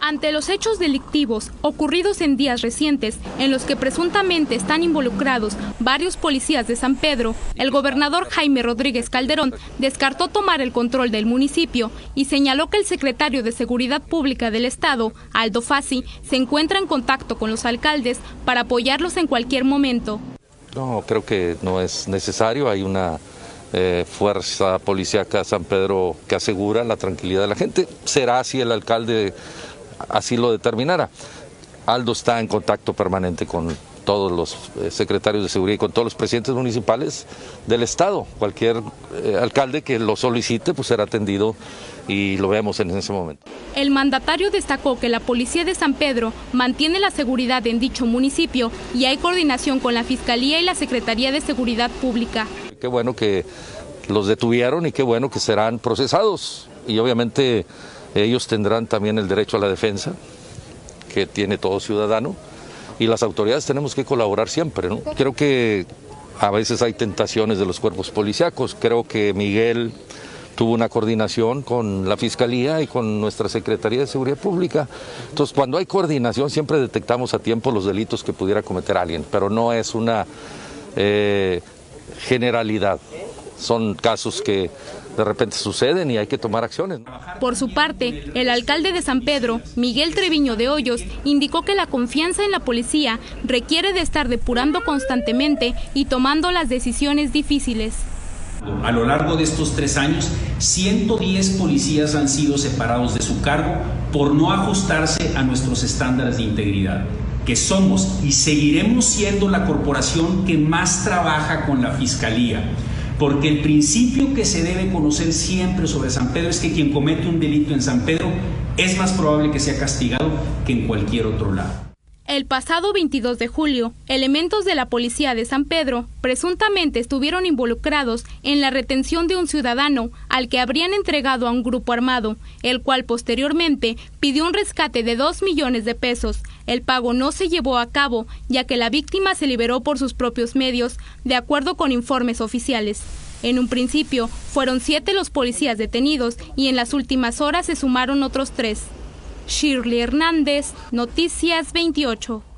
Ante los hechos delictivos ocurridos en días recientes, en los que presuntamente están involucrados varios policías de San Pedro, el gobernador Jaime Rodríguez Calderón descartó tomar el control del municipio y señaló que el secretario de Seguridad Pública del Estado, Aldo Fassi, se encuentra en contacto con los alcaldes para apoyarlos en cualquier momento. No, creo que no es necesario. Hay una fuerza policíaca San Pedro que asegura la tranquilidad de la gente. Será si el alcalde así lo determinara. Aldo está en contacto permanente con todos los secretarios de seguridad y con todos los presidentes municipales del estado. Cualquier alcalde que lo solicite pues será atendido y lo vemos en ese momento. El mandatario destacó que la policía de San Pedro mantiene la seguridad en dicho municipio y hay coordinación con la Fiscalía y la Secretaría de Seguridad Pública. Qué bueno que los detuvieron y qué bueno que serán procesados y obviamente ellos tendrán también el derecho a la defensa que tiene todo ciudadano y las autoridades tenemos que colaborar siempre, ¿no? Creo que a veces hay tentaciones de los cuerpos policíacos. Creo que Miguel tuvo una coordinación con la Fiscalía y con nuestra Secretaría de Seguridad Pública. Entonces, cuando hay coordinación siempre detectamos a tiempo los delitos que pudiera cometer alguien, pero no es una generalidad. Son casos que de repente suceden y hay que tomar acciones. Por su parte, el alcalde de San Pedro, Miguel Treviño de Hoyos, indicó que la confianza en la policía requiere de estar depurando constantemente y tomando las decisiones difíciles. A lo largo de estos 3 años, 110 policías han sido separados de su cargo por no ajustarse a nuestros estándares de integridad, que somos y seguiremos siendo la corporación que más trabaja con la Fiscalía. Porque el principio que se debe conocer siempre sobre San Pedro es que quien comete un delito en San Pedro es más probable que sea castigado que en cualquier otro lado. El pasado 22 de julio, elementos de la policía de San Pedro presuntamente estuvieron involucrados en la retención de un ciudadano al que habrían entregado a un grupo armado, el cual posteriormente pidió un rescate de 2 millones de pesos. El pago no se llevó a cabo, ya que la víctima se liberó por sus propios medios, de acuerdo con informes oficiales. En un principio, fueron 7 los policías detenidos y en las últimas horas se sumaron otros 3. Shirley Hernández, Noticias 28.